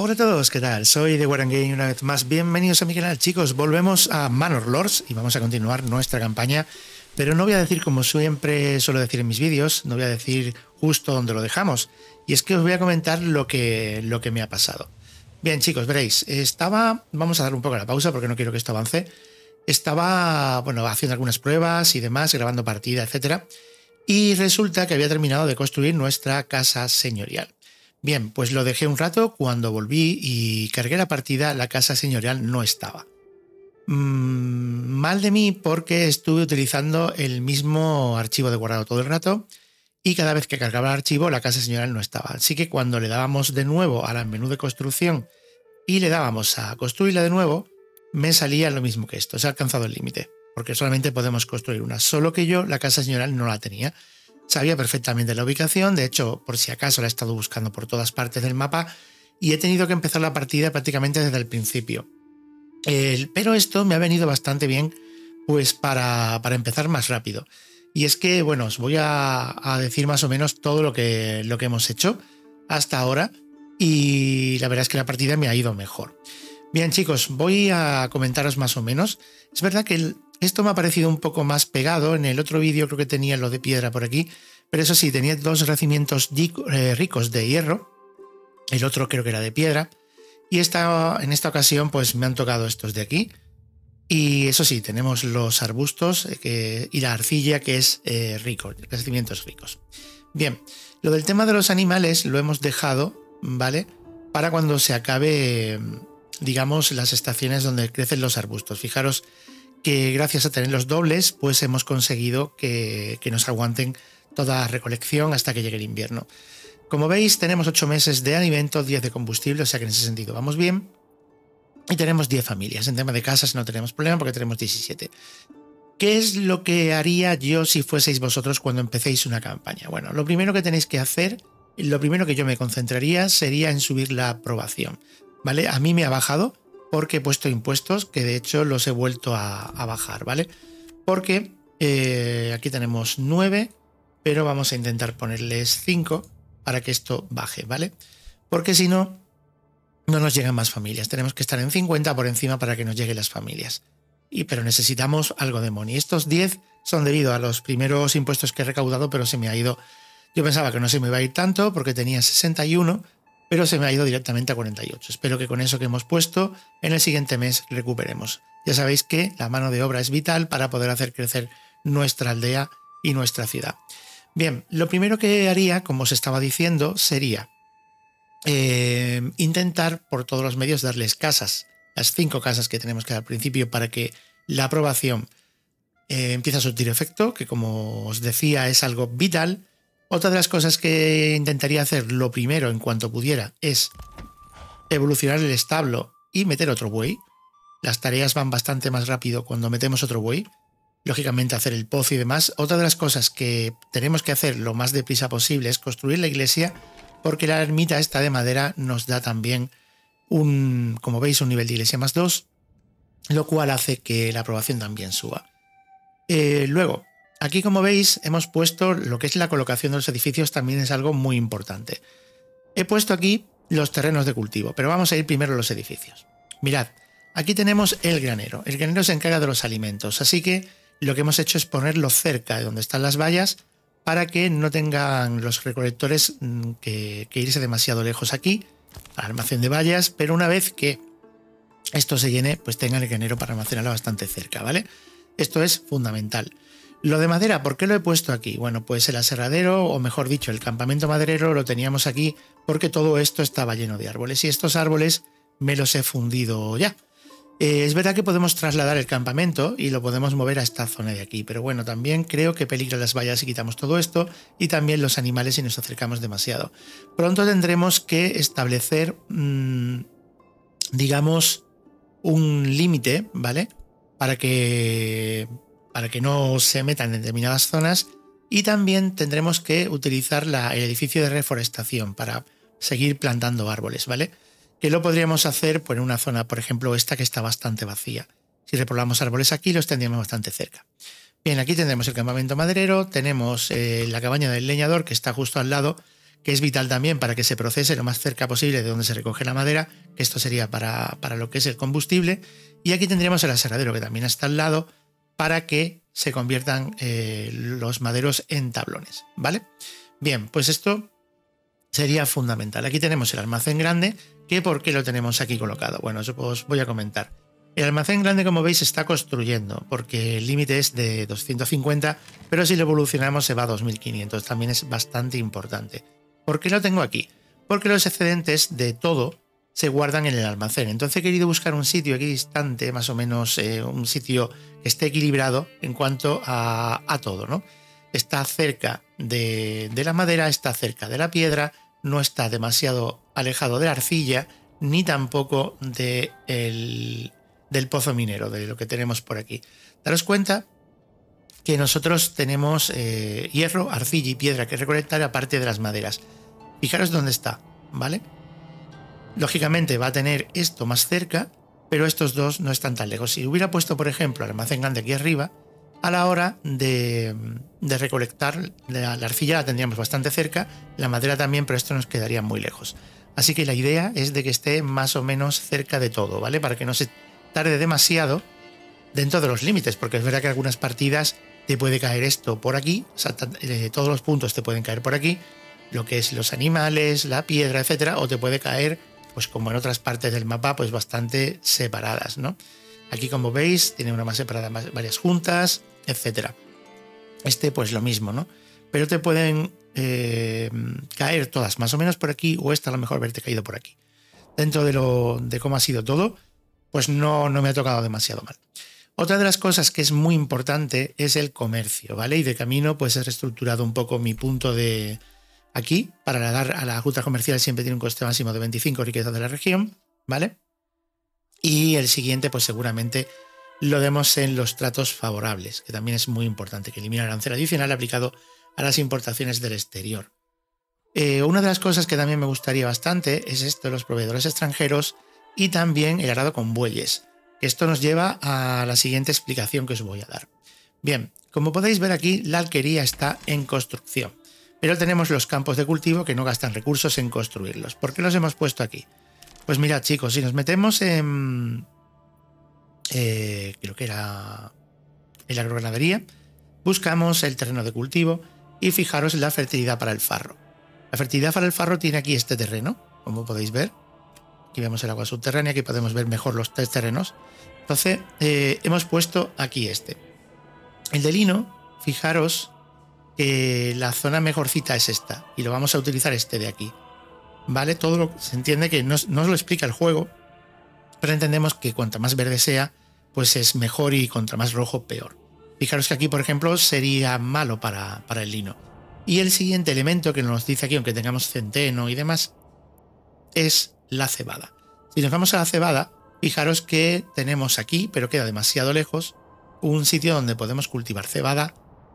Hola a todos, ¿qué tal? Soy de Warangame y una vez más bienvenidos a mi canal. Chicos, volvemos a Manor Lords y vamos a continuar nuestra campaña, pero no voy a decir como siempre suelo decir en mis vídeos, no voy a decir justo donde lo dejamos, y es que os voy a comentar lo que me ha pasado. Bien chicos, veréis, vamos a dar un poco la pausa porque no quiero que esto avance. Estaba, bueno, haciendo algunas pruebas y demás, grabando partida, etcétera, y resulta que había terminado de construir nuestra casa señorial. Bien, pues lo dejé un rato, cuando volví y cargué la partida, la casa señorial no estaba. Mal de mí porque estuve utilizando el mismo archivo de guardado todo el rato y cada vez que cargaba el archivo la casa señorial no estaba. Así que cuando le dábamos de nuevo al menú de construcción y le dábamos a construirla de nuevo, me salía lo mismo que esto, se ha alcanzado el límite, porque solamente podemos construir una, solo que yo la casa señorial no la tenía. Sabía perfectamente la ubicación, de hecho, por si acaso la he estado buscando por todas partes del mapa y he tenido que empezar la partida prácticamente desde el principio. Pero esto me ha venido bastante bien pues para empezar más rápido. Y es que, bueno, os voy a decir más o menos todo lo que hemos hecho hasta ahora y la verdad es que la partida me ha ido mejor. Bien chicos, voy a comentaros más o menos. Es verdad que esto me ha parecido un poco más pegado. En el otro vídeo creo que tenía lo de piedra por aquí, pero eso sí, tenía dos yacimientos ricos de hierro. El otro creo que era de piedra. Y en esta ocasión pues me han tocado estos de aquí. Y eso sí, tenemos los arbustos y la arcilla que es rico, yacimientos ricos. Bien, lo del tema de los animales lo hemos dejado, ¿vale? Para cuando se acabe, digamos, las estaciones donde crecen los arbustos. Fijaros que gracias a tener los dobles, pues hemos conseguido que nos aguanten toda recolección hasta que llegue el invierno. Como veis, tenemos 8 meses de alimento, 10 de combustible, o sea que en ese sentido vamos bien. Y tenemos 10 familias. En tema de casas no tenemos problema porque tenemos 17. ¿Qué es lo que haría yo si fueseis vosotros cuando empecéis una campaña? Bueno, lo primero que tenéis que hacer, lo primero que yo me concentraría sería en subir la aprobación, ¿vale? A mí me ha bajado porque he puesto impuestos, que de hecho los he vuelto a bajar, ¿vale? Porque aquí tenemos 9, pero vamos a intentar ponerles 5 para que esto baje, ¿vale? Porque si no, no nos llegan más familias. Tenemos que estar en 50 por encima para que nos lleguen las familias. Pero necesitamos algo de money. Estos 10 son debido a los primeros impuestos que he recaudado, pero se me ha ido. Yo pensaba que no se me iba a ir tanto porque tenía 61, pero se me ha ido directamente a 48. Espero que con eso que hemos puesto en el siguiente mes recuperemos. Ya sabéis que la mano de obra es vital para poder hacer crecer nuestra aldea y nuestra ciudad. Bien, lo primero que haría, como os estaba diciendo, sería intentar por todos los medios darles casas, las 5 casas que tenemos que dar al principio para que la aprobación empiece a surtir efecto, que como os decía es algo vital. Otra de las cosas que intentaría hacer lo primero en cuanto pudiera es evolucionar el establo y meter otro buey. Las tareas van bastante más rápido cuando metemos otro buey. Lógicamente hacer el pozo y demás. Otra de las cosas que tenemos que hacer lo más deprisa posible es construir la iglesia, porque la ermita esta de madera nos da también como veis, un nivel de iglesia más 2, lo cual hace que la aprobación también suba. Luego, aquí como veis hemos puesto lo que es la colocación de los edificios, también es algo muy importante. He puesto aquí los terrenos de cultivo, pero vamos a ir primero a los edificios. Mirad, aquí tenemos el granero. El granero se encarga de los alimentos, así que lo que hemos hecho es ponerlo cerca de donde están las vallas para que no tengan los recolectores que irse demasiado lejos aquí, al almacén de vallas, pero una vez que esto se llene, pues tengan el granero para almacenarlo bastante cerca, ¿vale? Esto es fundamental. Lo de madera, ¿por qué lo he puesto aquí? Bueno, pues el aserradero, o mejor dicho, el campamento maderero lo teníamos aquí porque todo esto estaba lleno de árboles y estos árboles me los he fundido ya. Es verdad que podemos trasladar el campamento y lo podemos mover a esta zona de aquí, pero bueno, también creo que peligra las vallas si quitamos todo esto y también los animales si nos acercamos demasiado. Pronto tendremos que establecer, digamos, un límite, ¿vale? Para que no se metan en determinadas zonas, y también tendremos que utilizar el edificio de reforestación para seguir plantando árboles, ¿vale? Que lo podríamos hacer pues, en una zona, por ejemplo, esta que está bastante vacía. Si repoblamos árboles aquí, los tendríamos bastante cerca. Bien, aquí tendremos el campamento maderero, tenemos la cabaña del leñador que está justo al lado, que es vital también para que se procese lo más cerca posible de donde se recoge la madera, que esto sería para lo que es el combustible. Y aquí tendríamos el aserradero, que también está al lado, para que se conviertan los maderos en tablones, ¿vale? Bien, pues esto sería fundamental. Aquí tenemos el almacén grande, que ¿por qué lo tenemos aquí colocado? Bueno, eso os voy a comentar. El almacén grande, como veis, se está construyendo, porque el límite es de 250, pero si lo evolucionamos se va a 2500, también es bastante importante. ¿Por qué lo tengo aquí? Porque los excedentes de todo se guardan en el almacén. Entonces he querido buscar un sitio aquí distante, más o menos un sitio que esté equilibrado en cuanto a todo, ¿no? Está cerca de la madera, está cerca de la piedra, no está demasiado alejado de la arcilla, ni tampoco del pozo minero, de lo que tenemos por aquí. Daros cuenta que nosotros tenemos hierro, arcilla y piedra que recolectar aparte de las maderas. Fijaros dónde está, ¿vale? Lógicamente va a tener esto más cerca, pero estos dos no están tan lejos. Si hubiera puesto, por ejemplo, el almacén grande aquí arriba, a la hora de recolectar la arcilla la tendríamos bastante cerca, la madera también, pero esto nos quedaría muy lejos. Así que la idea es de que esté más o menos cerca de todo, ¿vale? Para que no se tarde demasiado dentro de los límites, porque es verdad que algunas partidas te puede caer esto por aquí, o sea, todos los puntos te pueden caer por aquí, lo que es los animales, la piedra, etcétera, o te puede caer, pues como en otras partes del mapa, pues bastante separadas, ¿no? Aquí, como veis, tiene una más separada, varias juntas, etcétera. Este, pues lo mismo, ¿no? Pero te pueden caer todas más o menos por aquí, o esta a lo mejor verte caído por aquí. Dentro de cómo ha sido todo, pues no me ha tocado demasiado mal. Otra de las cosas que es muy importante es el comercio, ¿vale? Y de camino, pues he reestructurado un poco mi punto de aquí, para dar a la ruta comercial siempre tiene un coste máximo de 25 riquezas de la región, ¿vale? Y el siguiente, pues seguramente lo demos en los tratos favorables, que también es muy importante, que elimina el arancel adicional aplicado a las importaciones del exterior. Una de las cosas que también me gustaría bastante es esto de los proveedores extranjeros y también el arado con bueyes. Esto nos lleva a la siguiente explicación que os voy a dar. Bien, como podéis ver aquí, la alquería está en construcción, pero tenemos los campos de cultivo que no gastan recursos en construirlos. ¿Por qué los hemos puesto aquí? Pues mirad, chicos, si nos metemos en creo que era en la agroganadería, buscamos el terreno de cultivo y fijaros en la fertilidad para el farro. La fertilidad para el farro tiene aquí este terreno, como podéis ver. Aquí vemos el agua subterránea, aquí podemos ver mejor los tres terrenos. Entonces, hemos puesto aquí este. El de lino, fijaros que la zona mejorcita es esta, y lo vamos a utilizar este de aquí. ¿Vale? Todo lo se entiende que no os lo explica el juego, pero entendemos que cuanto más verde sea, pues es mejor, y contra más rojo, peor. Fijaros que aquí, por ejemplo, sería malo para el lino. Y el siguiente elemento que nos dice aquí, aunque tengamos centeno y demás, es la cebada. Si nos vamos a la cebada, fijaros que tenemos aquí, pero queda demasiado lejos, un sitio donde podemos cultivar cebada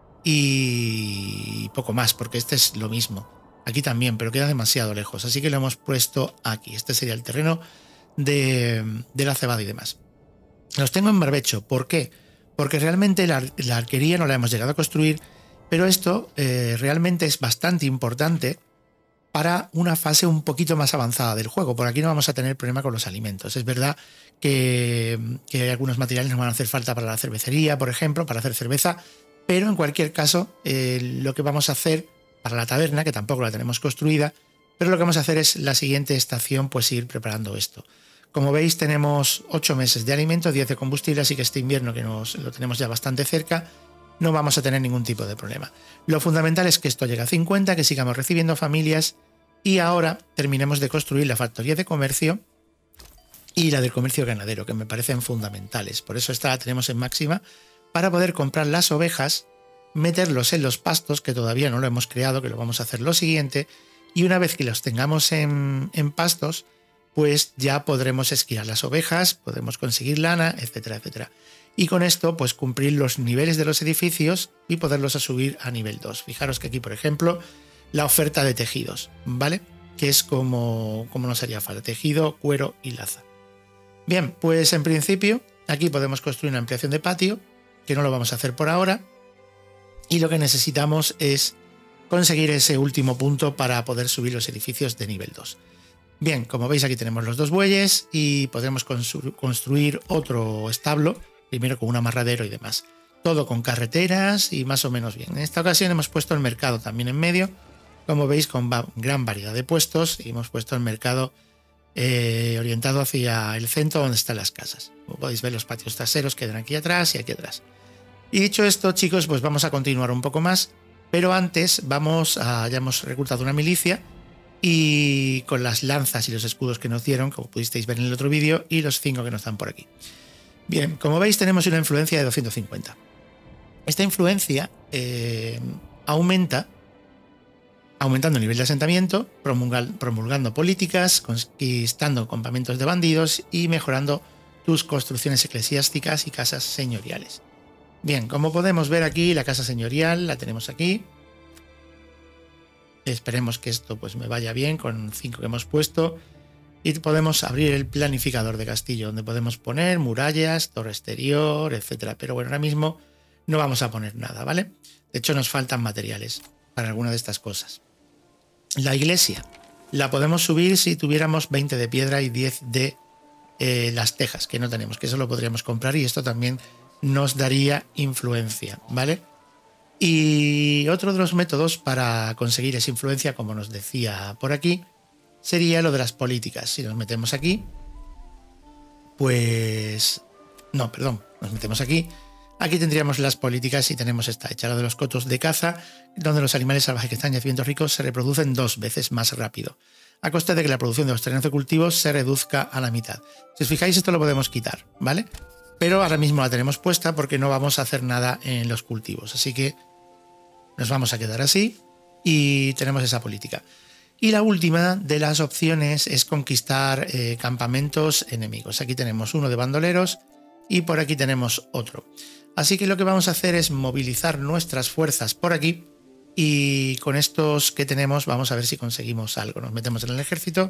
y poco más, porque este es lo mismo. Aquí también, pero queda demasiado lejos, así que lo hemos puesto aquí. Este sería el terreno de la cebada y demás. Los tengo en barbecho. ¿Por qué? Porque realmente la arquería no la hemos llegado a construir, pero esto realmente es bastante importante para una fase un poquito más avanzada del juego. Por aquí no vamos a tener problema con los alimentos. Es verdad que algunos materiales nos van a hacer falta para la cervecería, por ejemplo, para hacer cerveza, pero en cualquier caso lo que vamos a hacer para la taberna, que tampoco la tenemos construida, pero lo que vamos a hacer es la siguiente estación, pues ir preparando esto. Como veis, tenemos 8 meses de alimento, 10 de combustible, así que este invierno, que lo tenemos ya bastante cerca, no vamos a tener ningún tipo de problema. Lo fundamental es que esto llegue a 50, que sigamos recibiendo familias, y ahora terminemos de construir la factoría de comercio y la del comercio ganadero, que me parecen fundamentales. Por eso esta la tenemos en máxima, para poder comprar las ovejas, meterlos en los pastos, que todavía no lo hemos creado, que lo vamos a hacer lo siguiente, y una vez que los tengamos en pastos, pues ya podremos esquiar las ovejas, podemos conseguir lana, etcétera, etcétera. Y con esto, pues cumplir los niveles de los edificios y poderlos subir a nivel 2. Fijaros que aquí, por ejemplo, la oferta de tejidos, ¿vale? Que es como nos haría falta: tejido, cuero y laza. Bien, pues en principio aquí podemos construir una ampliación de patio, que no lo vamos a hacer por ahora, y lo que necesitamos es conseguir ese último punto para poder subir los edificios de nivel 2. Bien, como veis aquí tenemos los 2 bueyes y podremos construir otro establo, primero con un amarradero y demás. Todo con carreteras y más o menos bien. En esta ocasión hemos puesto el mercado también en medio, como veis, con gran variedad de puestos, y hemos puesto el mercado orientado hacia el centro donde están las casas. Como podéis ver, los patios traseros quedan aquí atrás y aquí atrás. Y dicho esto, chicos, pues vamos a continuar un poco más, pero antes ya hemos reclutado una milicia y con las lanzas y los escudos que nos dieron, como pudisteis ver en el otro vídeo, y los 5 que nos dan por aquí. Bien, como veis tenemos una influencia de 250. Esta influencia aumentando el nivel de asentamiento, promulgando políticas, conquistando campamentos de bandidos y mejorando tus construcciones eclesiásticas y casas señoriales. Bien, como podemos ver aquí, la casa señorial la tenemos aquí. Esperemos que esto pues me vaya bien con 5 que hemos puesto. Y podemos abrir el planificador de castillo, donde podemos poner murallas, torre exterior, etc. Pero bueno, ahora mismo no vamos a poner nada, ¿vale? De hecho, nos faltan materiales para alguna de estas cosas. La iglesia la podemos subir si tuviéramos 20 de piedra y 10 de las tejas, que no tenemos, que eso lo podríamos comprar y esto también nos daría influencia, ¿vale? Y otro de los métodos para conseguir esa influencia, como nos decía por aquí, sería lo de las políticas. Si nos metemos aquí, pues... No, perdón, nos metemos aquí. Aquí tendríamos las políticas y tenemos esta hecha, la de los cotos de caza, donde los animales salvajes que están en yacimientos ricos se reproducen 2 veces más rápido, a costa de que la producción de los terrenos de cultivos se reduzca a la mitad. Si os fijáis, esto lo podemos quitar, ¿vale? Pero ahora mismo la tenemos puesta porque no vamos a hacer nada en los cultivos, así que nos vamos a quedar así y tenemos esa política. Y la última de las opciones es conquistar campamentos enemigos. Aquí tenemos uno de bandoleros y por aquí tenemos otro. Así que lo que vamos a hacer es movilizar nuestras fuerzas por aquí y con estos que tenemos vamos a ver si conseguimos algo. Nos metemos en el ejército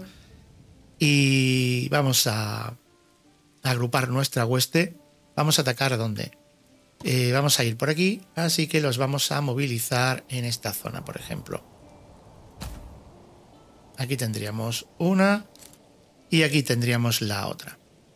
y vamos a agrupar nuestra hueste. Vamos a atacar ¿dónde? Vamos a ir por aquí, así que los vamos a movilizar en esta zona, por ejemplo. Aquí tendríamos una y aquí tendríamos la otra.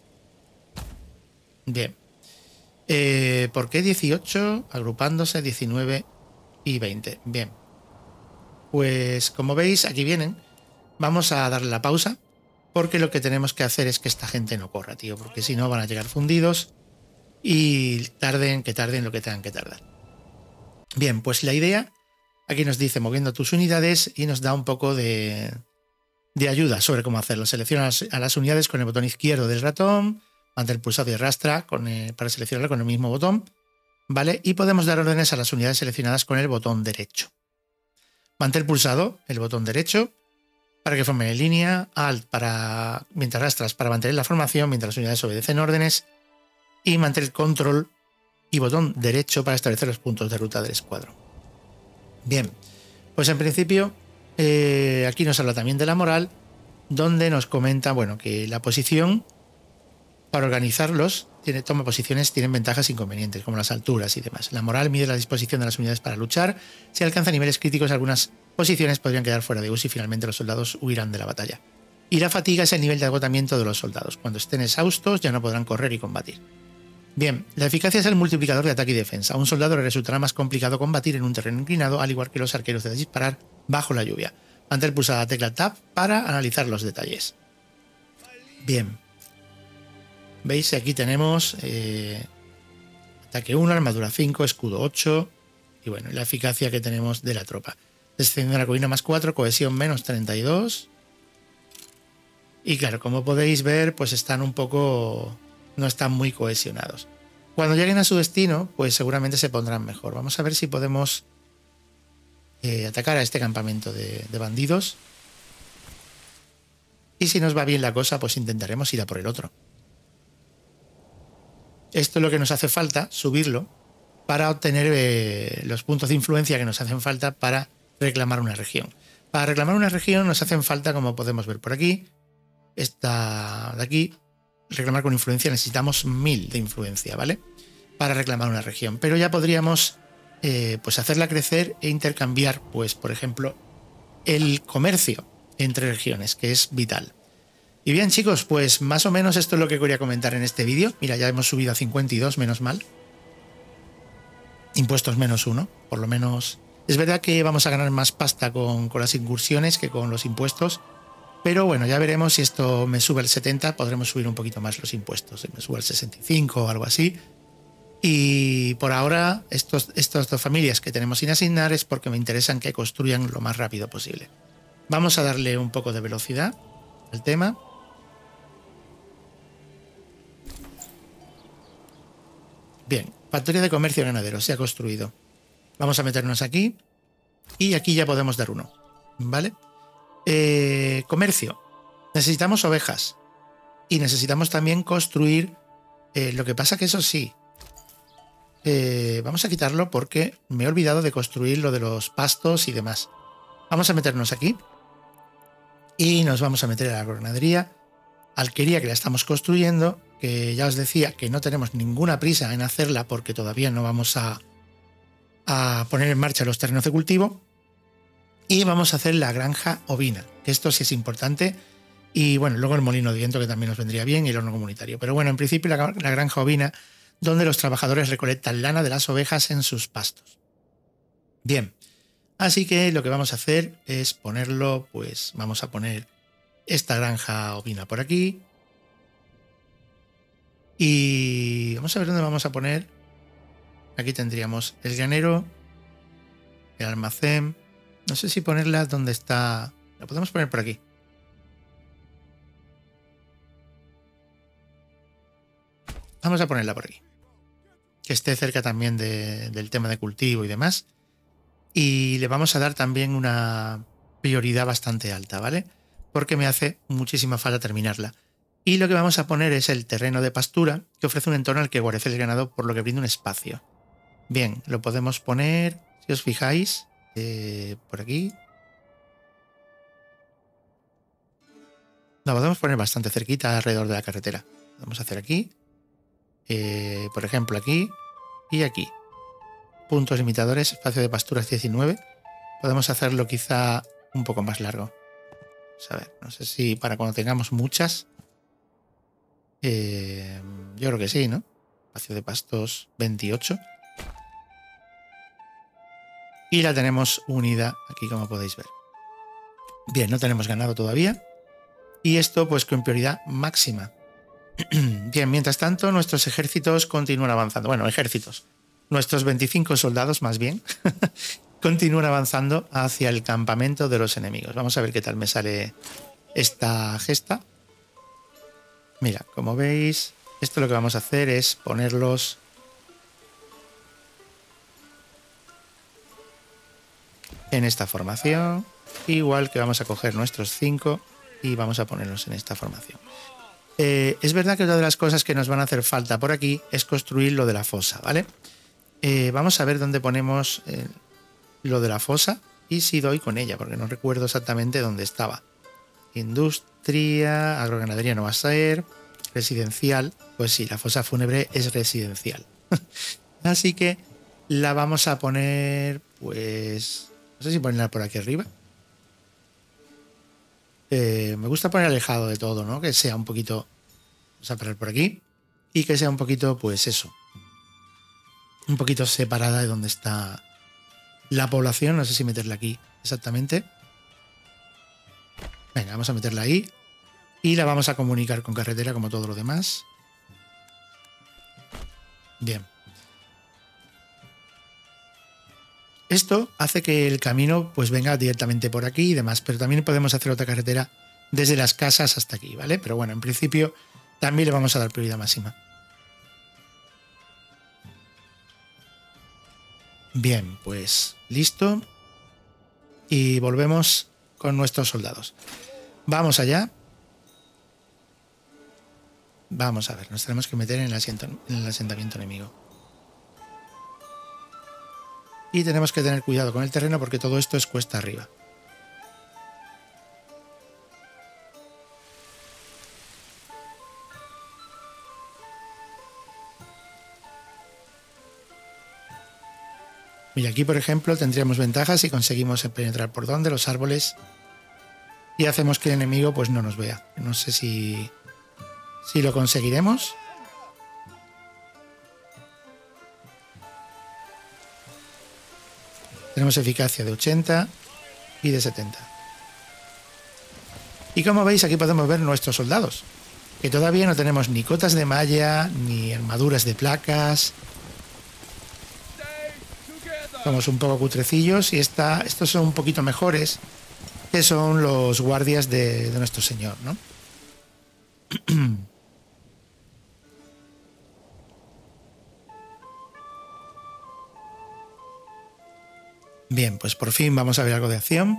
Bien. ¿Por qué 18? Agrupándose 19 y 20. Bien. Pues como veis, aquí vienen. Vamos a darle la pausa porque lo que tenemos que hacer es que esta gente no corra, tío, porque si no van a llegar fundidos y tarden lo que tengan que tardar. Bien, pues la idea, aquí nos dice moviendo tus unidades y nos da un poco de ayuda sobre cómo hacerlo. Selecciona a las unidades con el botón izquierdo del ratón, mantén pulsado y arrastra para seleccionarlo con el mismo botón, ¿vale? Y podemos dar órdenes a las unidades seleccionadas con el botón derecho. Mantén pulsado el botón derecho para que formen en línea, Alt mientras arrastras para mantener la formación mientras las unidades obedecen órdenes y mantén control y botón derecho para establecer los puntos de ruta del escuadrón. Bien, pues en principio aquí nos habla también de la moral, donde nos comenta, bueno, que la posición para organizarlos toma posiciones, tienen ventajas e inconvenientes, como las alturas y demás. La moral mide la disposición de las unidades para luchar. Si alcanza niveles críticos, algunas posiciones podrían quedar fuera de uso y finalmente los soldados huirán de la batalla. Y la fatiga es el nivel de agotamiento de los soldados. Cuando estén exhaustos ya no podrán correr y combatir. Bien, la eficacia es el multiplicador de ataque y defensa. A un soldado le resultará más complicado combatir en un terreno inclinado, al igual que los arqueros de disparar bajo la lluvia. Mantén pulsada la tecla Tab para analizar los detalles. Bien. ¿Veis? Aquí tenemos ataque 1, armadura 5, escudo 8 y bueno, la eficacia que tenemos de la tropa. Descendiendo de la colina más 4, cohesión menos 32. Y claro, como podéis ver, pues están no están muy cohesionados. Cuando lleguen a su destino, pues seguramente se pondrán mejor. Vamos a ver si podemos atacar a este campamento de bandidos. Y si nos va bien la cosa, pues intentaremos ir a por el otro. Esto es lo que nos hace falta, subirlo, para obtener los puntos de influencia que nos hacen falta para reclamar una región. Para reclamar una región nos hacen falta, como podemos ver por aquí, esta de aquí, reclamar con influencia necesitamos 1000 de influencia, ¿vale? Para reclamar una región. Pero ya podríamos pues hacerla crecer e intercambiar, pues por ejemplo, el comercio entre regiones, que es vital. Y bien, chicos, pues más o menos esto es lo que quería comentar en este vídeo. Mira, ya hemos subido a 52, menos mal. Impuestos -1, por lo menos. Es verdad que vamos a ganar más pasta con las incursiones que con los impuestos, pero bueno, ya veremos si esto me sube al 70, podremos subir un poquito más los impuestos. Si me sube al 65 o algo así. Y por ahora, estas dos familias que tenemos sin asignar es porque me interesan que construyan lo más rápido posible. Vamos a darle un poco de velocidad al tema. Bien, factoría de comercio ganadero se ha construido. Vamos a meternos aquí y aquí ya podemos dar uno, ¿vale? Comercio. Necesitamos ovejas y necesitamos también construir. Lo que pasa que eso sí, vamos a quitarlo porque me he olvidado de construir lo de los pastos y demás. Vamos a meternos aquí y nos vamos a meter a la ganadería, alquería que la estamos construyendo, que ya os decía que no tenemos ninguna prisa en hacerla porque todavía no vamos a poner en marcha los terrenos de cultivo. Y vamos a hacer la granja ovina, que esto sí es importante. Y bueno, luego el molino de viento, que también nos vendría bien, y el horno comunitario. Pero bueno, en principio la granja ovina, donde los trabajadores recolectan lana de las ovejas en sus pastos. Bien, así que lo que vamos a hacer es ponerlo, pues vamos a poner esta granja ovina por aquí. Y vamos a ver dónde vamos a poner. Aquí tendríamos el granero, el almacén. No sé si ponerla donde está. La podemos poner por aquí. Vamos a ponerla por aquí. Que esté cerca también del tema de cultivo y demás. Y le vamos a dar también una prioridad bastante alta, ¿vale? Porque me hace muchísima falta terminarla. Y lo que vamos a poner es el terreno de pastura, que ofrece un entorno al que guarece el ganado, por lo que brinda un espacio. Bien, lo podemos poner, si os fijáis, por aquí. Lo podemos poner bastante cerquita alrededor de la carretera. Vamos a hacer aquí. Por ejemplo, aquí y aquí. Puntos limitadores, espacio de pasturas 19. Podemos hacerlo quizá un poco más largo. Vamos a ver, no sé si para cuando tengamos muchas. Yo creo que sí, ¿no? Espacio de pastos 28. Y la tenemos unida aquí, como podéis ver. Bien, no tenemos ganado todavía. Y esto pues con prioridad máxima. Bien, mientras tanto nuestros ejércitos continúan avanzando. Bueno, ejércitos. Nuestros 25 soldados más bien continúan avanzando hacia el campamento de los enemigos. Vamos a ver qué tal me sale esta gesta. Mira, como veis, esto lo que vamos a hacer es ponerlos en esta formación. Igual que vamos a coger nuestros 5 y vamos a ponerlos en esta formación. Es verdad que una de las cosas que nos van a hacer falta por aquí es construir lo de la fosa, ¿vale? Vamos a ver dónde ponemos lo de la fosa y si doy con ella, porque no recuerdo exactamente dónde estaba. Industria, agroganadería no va a ser, residencial, pues sí, la fosa fúnebre es residencial. Así que la vamos a poner, pues, no sé si ponerla por aquí arriba. Me gusta poner alejado de todo, ¿no? Que sea un poquito, vamos a poner por aquí, y que sea un poquito, pues eso, un poquito separada de donde está la población. No sé si meterla aquí exactamente. Venga, vamos a meterla ahí. Y la vamos a comunicar con carretera como todo lo demás. Bien. Esto hace que el camino pues venga directamente por aquí y demás, pero también podemos hacer otra carretera desde las casas hasta aquí, ¿vale? Pero bueno, en principio también le vamos a dar prioridad máxima. Bien, pues listo. Y volvemos con nuestros soldados. Vamos allá. Vamos a ver, nos tenemos que meter en el asentamiento enemigo. Y tenemos que tener cuidado con el terreno porque todo esto es cuesta arriba. Mira, aquí por ejemplo tendríamos ventajas si conseguimos penetrar por donde los árboles y hacemos que el enemigo pues no nos vea. No sé si lo conseguiremos. Tenemos eficacia de 80 y de 70. Y como veis aquí podemos ver nuestros soldados, que todavía no tenemos ni cotas de malla, ni armaduras de placas. Somos un poco cutrecillos y estos son un poquito mejores, que son los guardias de nuestro señor, ¿no? Bien, pues por fin vamos a ver algo de acción.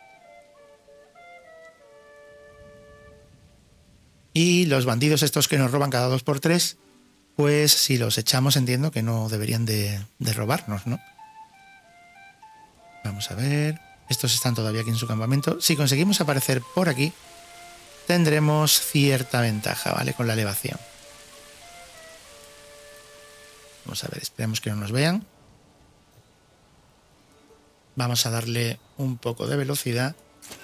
Y los bandidos estos que nos roban cada 2×3, pues si los echamos entiendo que no deberían de robarnos, ¿no? Vamos a ver. Estos están todavía aquí en su campamento. Si conseguimos aparecer por aquí, tendremos cierta ventaja, ¿vale? Con la elevación. Vamos a ver, esperemos que no nos vean. Vamos a darle un poco de velocidad.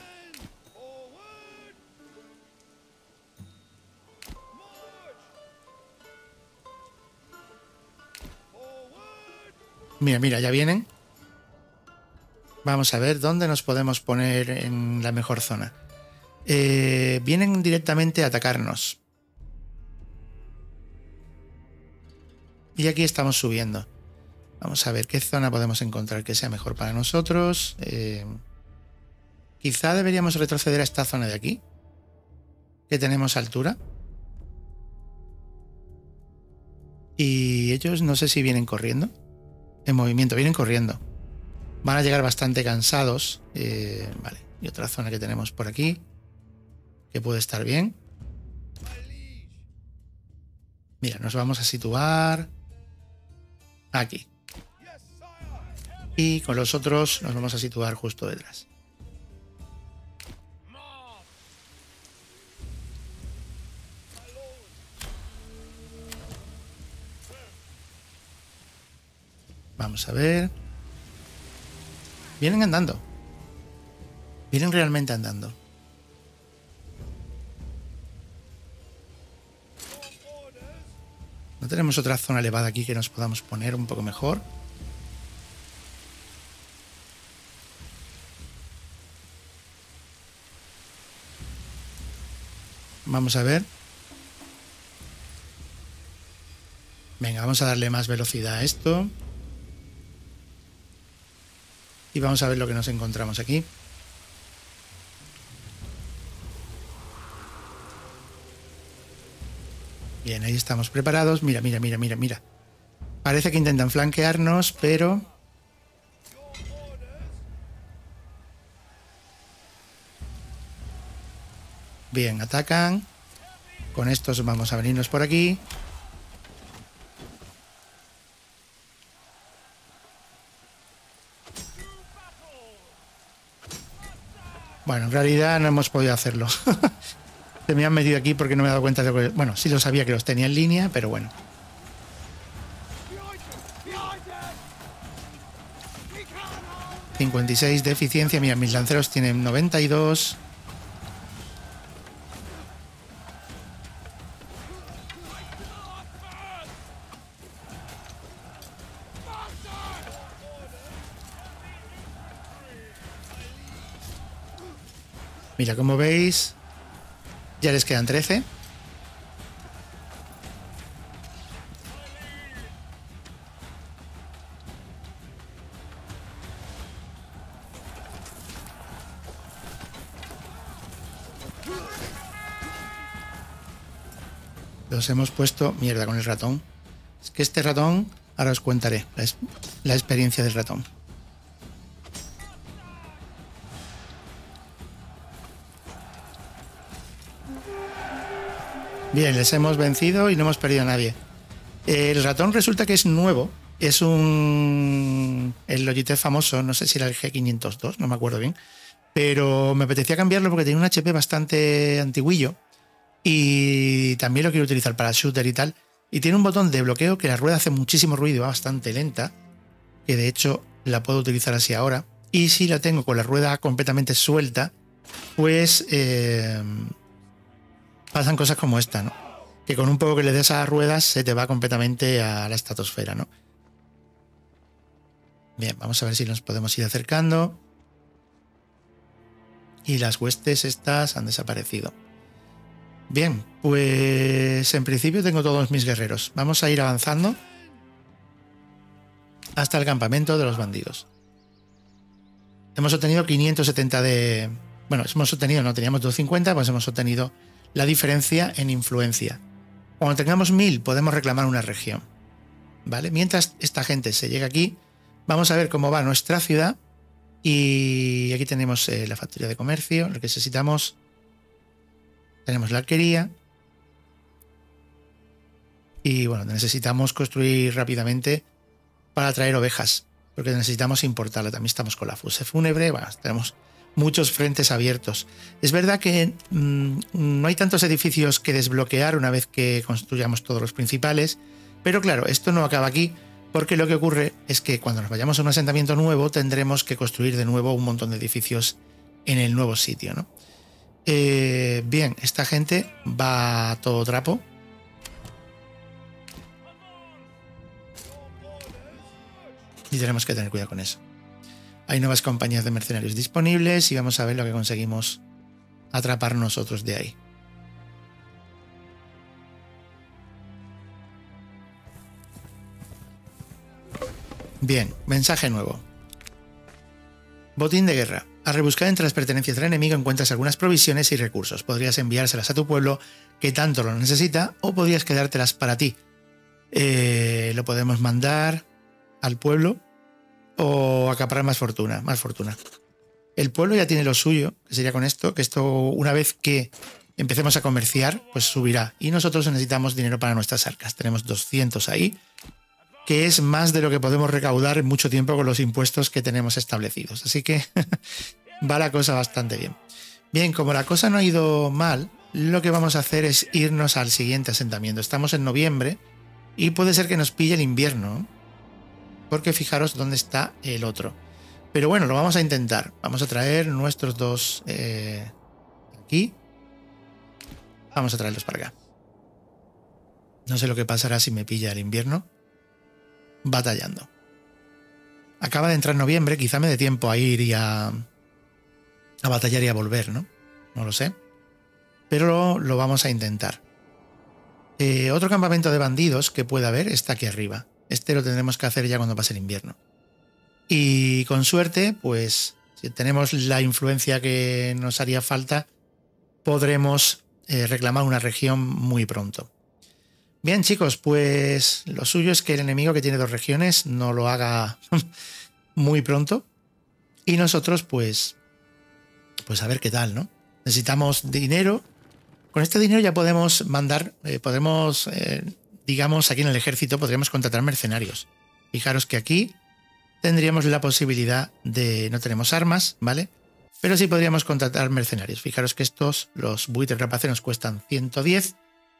Mira, mira, ya vienen. Vamos a ver dónde nos podemos poner en la mejor zona. Vienen directamente a atacarnos. Y aquí estamos subiendo. Vamos a ver qué zona podemos encontrar que sea mejor para nosotros. Quizá deberíamos retroceder a esta zona de aquí, que tenemos altura. Y ellos no sé si vienen corriendo. En movimiento, vienen corriendo. Van a llegar bastante cansados. Vale, y otra zona que tenemos por aquí, que puede estar bien. Mira, nos vamos a situar aquí. Y con los otros nos vamos a situar justo detrás. Vamos a ver. Vienen andando. Vienen realmente andando. ¿No tenemos otra zona elevada aquí que nos podamos poner un poco mejor? Vamos a ver. Venga, vamos a darle más velocidad a esto. Y vamos a ver lo que nos encontramos aquí. Bien, ahí estamos preparados. Mira, mira, mira, mira, mira. Parece que intentan flanquearnos, pero... Bien, atacan. Con estos vamos a venirnos por aquí. Bueno, en realidad no hemos podido hacerlo. Se me han metido aquí porque no me he dado cuenta de que... Bueno, sí lo sabía que los tenía en línea, pero bueno. ...56 de eficiencia. Mira, mis lanceros tienen 92. Mira, como veis, ya les quedan 13. Los hemos puesto... Mierda, con el ratón. Es que este ratón... Ahora os contaré la experiencia del ratón. Bien, les hemos vencido y no hemos perdido a nadie. El ratón resulta que es nuevo. Es el Logitech famoso, no sé si era el G502, no me acuerdo bien. Pero me apetecía cambiarlo porque tiene un HP bastante antiguillo. Y también lo quiero utilizar para shooter y tal. Y tiene un botón de bloqueo que la rueda hace muchísimo ruido, va bastante lenta. Que de hecho la puedo utilizar así ahora. Y si la tengo con la rueda completamente suelta, pues pasan cosas como esta, ¿no? Que con un poco que le des a las ruedas se te va completamente a la estratosfera, ¿no? Bien, vamos a ver si nos podemos ir acercando. Y las huestes estas han desaparecido. Bien, pues en principio tengo todos mis guerreros. Vamos a ir avanzando hasta el campamento de los bandidos. Hemos obtenido 570 de... Bueno, hemos obtenido, no teníamos 250, pues hemos obtenido la diferencia en influencia. Cuando tengamos 1000 podemos reclamar una región. ¿Vale? Mientras esta gente se llega aquí, vamos a ver cómo va nuestra ciudad. Y aquí tenemos la factoría de comercio, lo que necesitamos. Tenemos la arquería. Y bueno, necesitamos construir rápidamente para traer ovejas, porque necesitamos importarla. También estamos con la fuse fúnebre. Bueno, tenemos muchos frentes abiertos. Es verdad que no hay tantos edificios que desbloquear una vez que construyamos todos los principales, pero claro, esto no acaba aquí, porque lo que ocurre es que cuando nos vayamos a un asentamiento nuevo tendremos que construir de nuevo un montón de edificios en el nuevo sitio, ¿no? Bien, esta gente va a todo trapo. Y tenemos que tener cuidado con eso. Hay nuevas compañías de mercenarios disponibles y vamos a ver lo que conseguimos atrapar nosotros de ahí. Bien, mensaje nuevo. Botín de guerra. Al rebuscar entre las pertenencias del enemigo encuentras algunas provisiones y recursos. Podrías enviárselas a tu pueblo que tanto lo necesita o podrías quedártelas para ti. Lo podemos mandar al pueblo o acaparar más fortuna. El pueblo ya tiene lo suyo, que sería con esto, que esto una vez que empecemos a comerciar, pues subirá. Y nosotros necesitamos dinero para nuestras arcas. Tenemos 200 ahí, que es más de lo que podemos recaudar en mucho tiempo con los impuestos que tenemos establecidos. Así que va la cosa bastante bien. Bien, como la cosa no ha ido mal, lo que vamos a hacer es irnos al siguiente asentamiento. Estamos en noviembre y puede ser que nos pille el invierno, porque fijaros dónde está el otro. Pero bueno, lo vamos a intentar. Vamos a traer nuestros dos aquí. Vamos a traerlos para acá. No sé lo que pasará si me pilla el invierno batallando. Acaba de entrar noviembre, quizá me dé tiempo a ir y a batallar y a volver, ¿no? No lo sé. Pero lo vamos a intentar. Otro campamento de bandidos que pueda haber está aquí arriba. Este lo tendremos que hacer ya cuando pase el invierno. Y con suerte, pues, si tenemos la influencia que nos haría falta, podremos reclamar una región muy pronto. Bien, chicos, pues lo suyo es que el enemigo que tiene 2 regiones no lo haga muy pronto. Y nosotros, pues a ver qué tal, ¿no? Necesitamos dinero. Con este dinero ya podemos mandar, digamos, aquí en el ejército podríamos contratar mercenarios. Fijaros que aquí tendríamos la posibilidad de... No tenemos armas, ¿vale? Pero sí podríamos contratar mercenarios. Fijaros que estos, los buitres rapaces, nos cuestan 110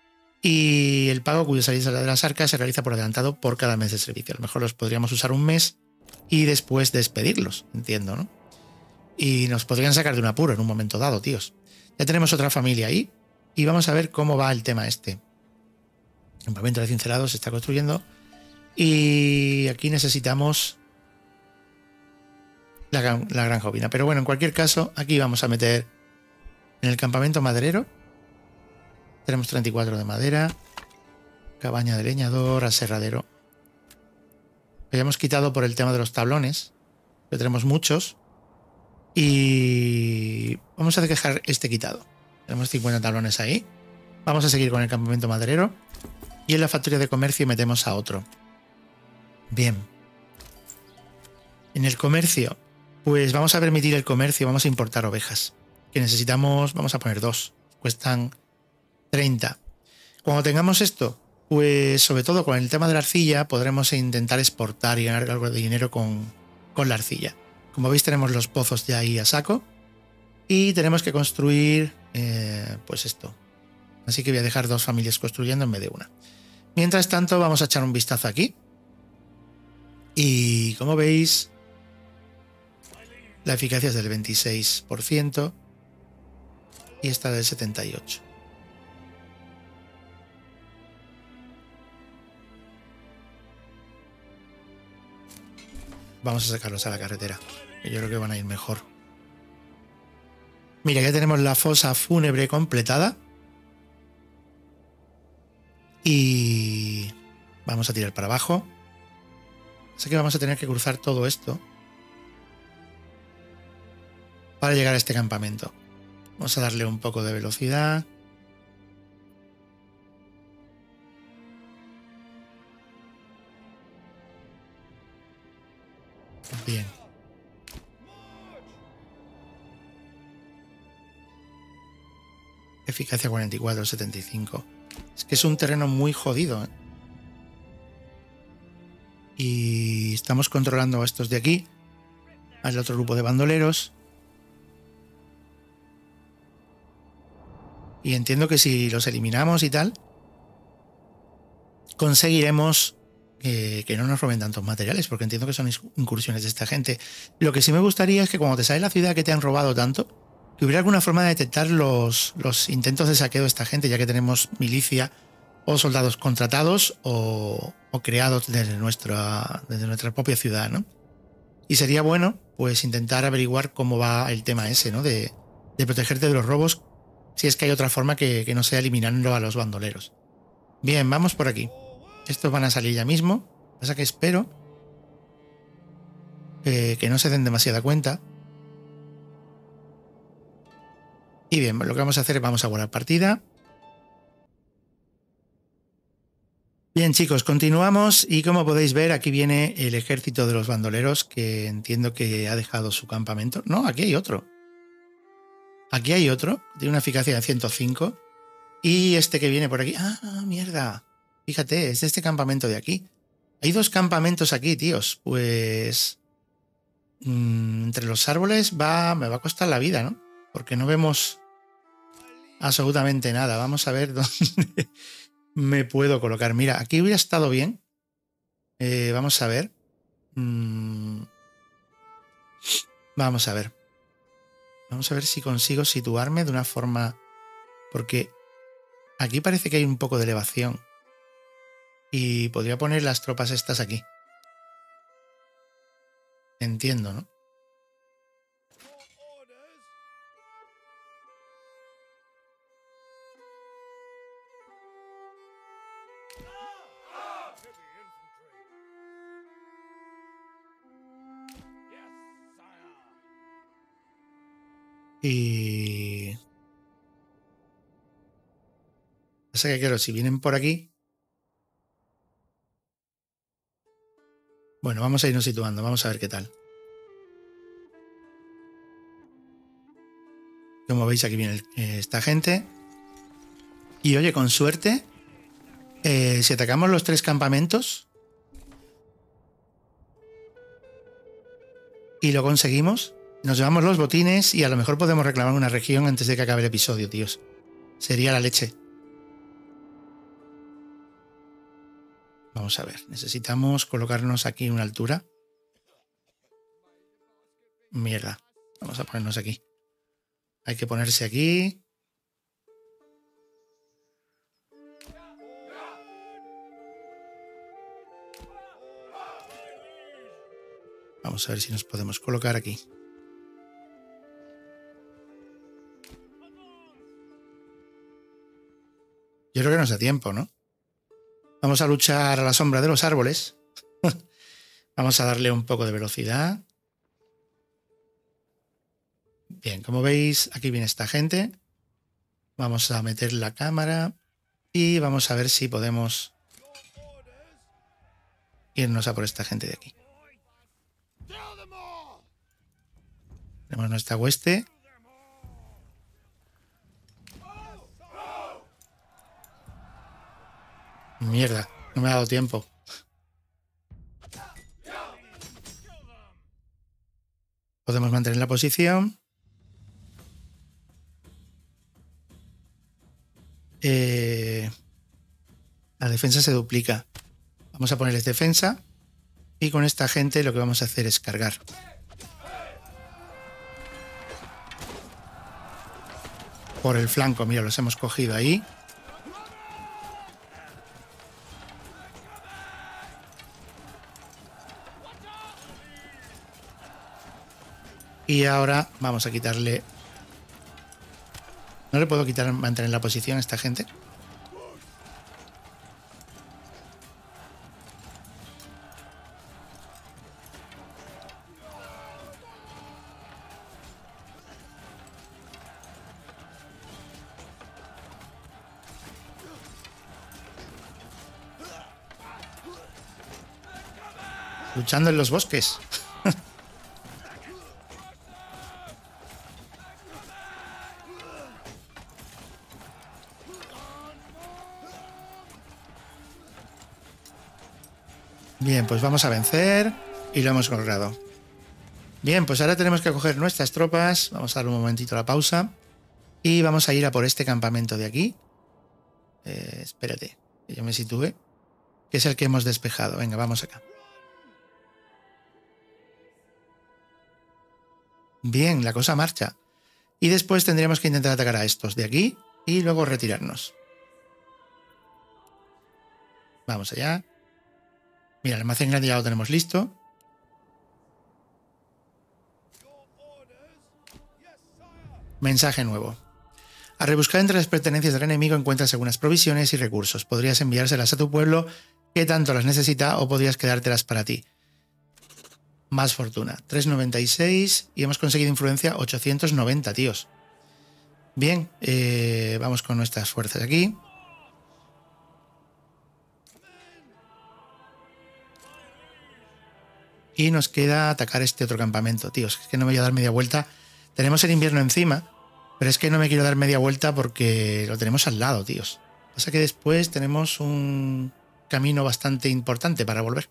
y el pago cuya salida de las arcas se realiza por adelantado por cada mes de servicio. A lo mejor los podríamos usar un mes y después despedirlos, entiendo, ¿no? Y nos podrían sacar de un apuro en un momento dado, tíos. Ya tenemos otra familia ahí y vamos a ver cómo va el tema este. El campamento de cincelados se está construyendo y aquí necesitamos la granja ovina. Pero bueno, en cualquier caso, aquí vamos a meter en el campamento maderero. Tenemos 34 de madera, cabaña de leñador, aserradero. Lo habíamos quitado por el tema de los tablones, pero tenemos muchos. Y vamos a dejar este quitado. Tenemos 50 tablones ahí. Vamos a seguir con el campamento maderero. Y en la factoría de comercio metemos a otro. Bien. En el comercio, pues vamos a permitir el comercio, vamos a importar ovejas. Que necesitamos, vamos a poner 2. Cuestan 30. Cuando tengamos esto, pues sobre todo con el tema de la arcilla, podremos intentar exportar y ganar algo de dinero con la arcilla. Como veis, tenemos los pozos ya ahí a saco. Y tenemos que construir, pues esto. Así que voy a dejar 2 familias construyendo en vez de una. Mientras tanto, vamos a echar un vistazo aquí. Y como veis, La eficacia es del 26% y esta del 78%. Vamos a sacarlos a la carretera, que yo creo que van a ir mejor. Mira, ya tenemos la fosa fúnebre completada. Y vamos a tirar para abajo. Así que vamos a tener que cruzar todo esto para llegar a este campamento. Vamos a darle un poco de velocidad. Bien. Eficacia 44, 75. Es que es un terreno muy jodido, ¿eh? Y estamos controlando a estos de aquí, al otro grupo de bandoleros. Y entiendo que si los eliminamos y tal, conseguiremos que no nos roben tantos materiales, porque entiendo que son incursiones de esta gente. Lo que sí me gustaría es que cuando te sale la ciudad que te han robado tanto, que hubiera alguna forma de detectar los intentos de saqueo de esta gente, ya que tenemos milicia o soldados contratados o creados desde nuestra propia ciudad, ¿no? Y sería bueno, pues, intentar averiguar cómo va el tema ese, ¿no? De protegerte de los robos, si es que hay otra forma que no sea eliminando a los bandoleros. Bien, vamos por aquí. Estos van a salir ya mismo. Pasa que espero que no se den demasiada cuenta. Y bien, lo que vamos a hacer es vamos a guardar partida. Bien, chicos, continuamos y como podéis ver, aquí viene el ejército de los bandoleros, que entiendo que ha dejado su campamento. No, aquí hay otro. Aquí hay otro, tiene una eficacia de 105. Y este que viene por aquí... ¡Ah, mierda! Fíjate, es de este campamento de aquí. Hay dos campamentos aquí, tíos. Pues... entre los árboles me va a costar la vida, ¿no? Porque no vemos absolutamente nada. Vamos a ver dónde me puedo colocar. Mira, aquí hubiera estado bien. Vamos a ver. Vamos a ver. Vamos a ver si consigo situarme de una forma... Porque aquí parece que hay un poco de elevación. Y podría poner las tropas estas aquí. Entiendo, ¿no? Y... Pasa que claro, si vienen por aquí... Bueno, vamos a irnos situando, vamos a ver qué tal. Como veis, aquí viene esta gente. Y oye, con suerte, si atacamos los tres campamentos y lo conseguimos, nos llevamos los botines y a lo mejor podemos reclamar una región antes de que acabe el episodio, tíos. Sería la leche. Vamos a ver, necesitamos colocarnos aquí en una altura. Mierda, vamos a ponernos aquí. Hay que ponerse aquí. Vamos a ver si nos podemos colocar aquí. Yo creo que nos da tiempo, ¿no? Vamos a luchar a la sombra de los árboles. Vamos a darle un poco de velocidad. Bien, como veis, aquí viene esta gente. Vamos a meter la cámara y vamos a ver si podemos irnos a por esta gente de aquí. Tenemos nuestra hueste. Mierda, no me ha dado tiempo. Podemos mantener la posición. La defensa se duplica. Vamos a ponerles defensa. Y con esta gente lo que vamos a hacer es cargar. por el flanco. Mira, los hemos cogido ahí. Y ahora vamos a quitarle... ¿No le puedo quitar mantener la posición a esta gente? Luchando en los bosques. Bien, pues vamos a vencer y lo hemos logrado. Bien, pues ahora tenemos que coger nuestras tropas. Vamos a dar un momentito la pausa y vamos a ir a por este campamento de aquí. Espérate, que yo me sitúe, que es el que hemos despejado. Venga, vamos acá. Bien, la cosa marcha. Y después tendremos que intentar atacar a estos de aquí y luego retirarnos. Vamos allá. Mira, el almacén grande ya lo tenemos listo. Mensaje nuevo. Al rebuscar entre las pertenencias del enemigo encuentras algunas provisiones y recursos. Podrías enviárselas a tu pueblo que tanto las necesita o podrías quedártelas para ti. Más fortuna. 396 y hemos conseguido influencia 890, tíos. Bien, vamos con nuestras fuerzas aquí. Y nos queda atacar este otro campamento, tíos. Es que no me voy a dar media vuelta. Tenemos el invierno encima, pero es que no me quiero dar media vuelta porque lo tenemos al lado, tíos. Pasa que después tenemos un camino bastante importante para volver.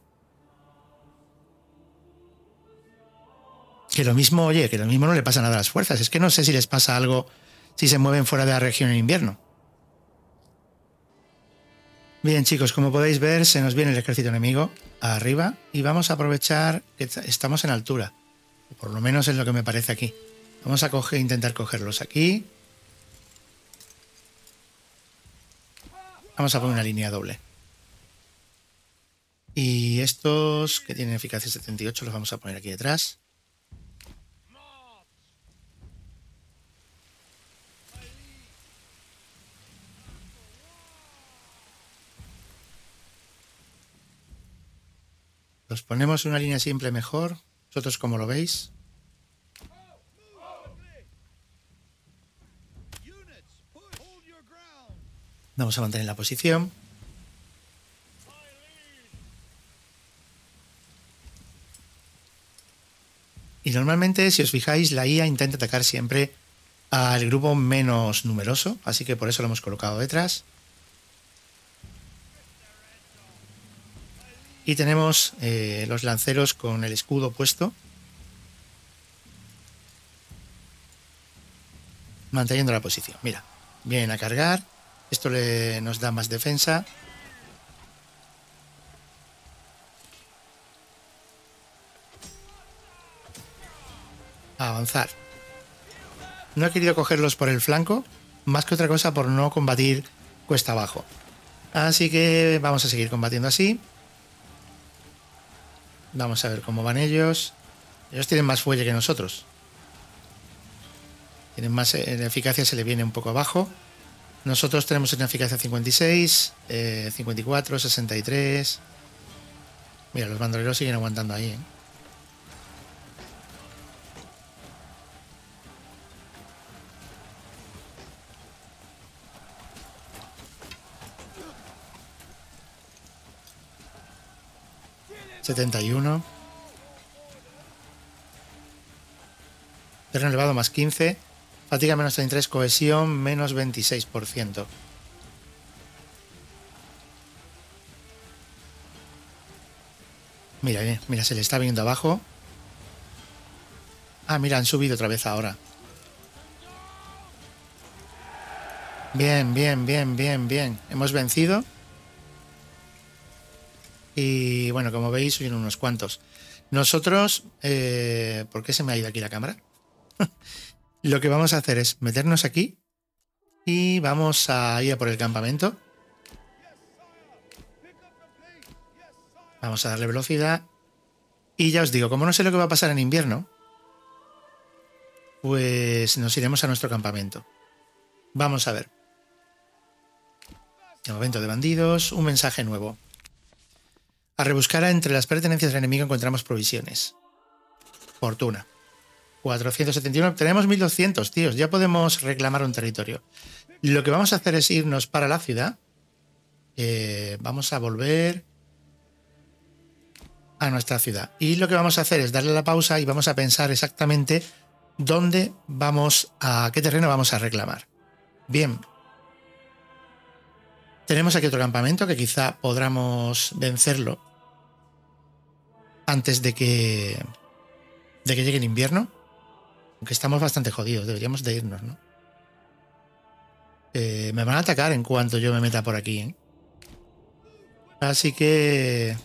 Que lo mismo, oye, que lo mismo no le pasa nada a las fuerzas. Es que no sé si les pasa algo si se mueven fuera de la región en invierno. Bien, chicos, como podéis ver, se nos viene el ejército enemigo arriba y vamos a aprovechar que estamos en altura. Por lo menos es lo que me parece aquí. Vamos a intentar cogerlos aquí. Vamos a poner una línea doble. Y estos que tienen eficacia 78 los vamos a poner aquí detrás. Los ponemos en una línea siempre mejor. ¿Vosotros cómo lo veis? Vamos a mantener la posición. Y normalmente, si os fijáis, la IA intenta atacar siempre al grupo menos numeroso, así que por eso lo hemos colocado detrás. Y tenemos los lanceros con el escudo puesto, manteniendo la posición. Mira, vienen a cargar. Esto nos da más defensa. A avanzar. No he querido cogerlos por el flanco, más que otra cosa por no combatir cuesta abajo. Así que vamos a seguir combatiendo así. Vamos a ver cómo van ellos. Ellos tienen más fuelle que nosotros. Tienen más, en eficacia se le viene un poco abajo. Nosotros tenemos en eficacia 56, 54, 63. Mira, los bandoleros siguen aguantando ahí, ¿eh? ...71... terreno elevado más 15... fatiga menos 33, cohesión menos 26%. Mira, mira, se le está viendo abajo. Ah, mira, han subido otra vez ahora. Bien, bien, bien, bien, bien. Hemos vencido. Y bueno, como veis, son unos cuantos. Nosotros... ¿por qué se me ha ido aquí la cámara? Lo que vamos a hacer es meternos aquí Y vamos a ir a por el campamento. Vamos a darle velocidad. Y ya os digo, como no sé lo que va a pasar en invierno, pues nos iremos a nuestro campamento. Vamos a ver. El momento de bandidos, un mensaje nuevo. A rebuscar entre las pertenencias del enemigo encontramos provisiones. Fortuna. 471. Tenemos 1200, tíos. Ya podemos reclamar un territorio. Lo que vamos a hacer es irnos para la ciudad. Vamos a volver a nuestra ciudad. Y lo que vamos a hacer es darle la pausa y vamos a pensar exactamente dónde vamos a... qué terreno vamos a reclamar. Bien. Tenemos aquí otro campamento que quizá podamos vencerlo antes de que llegue el invierno. Aunque estamos bastante jodidos, deberíamos de irnos, ¿no? Me van a atacar en cuanto yo me meta por aquí, ¿eh? Así que...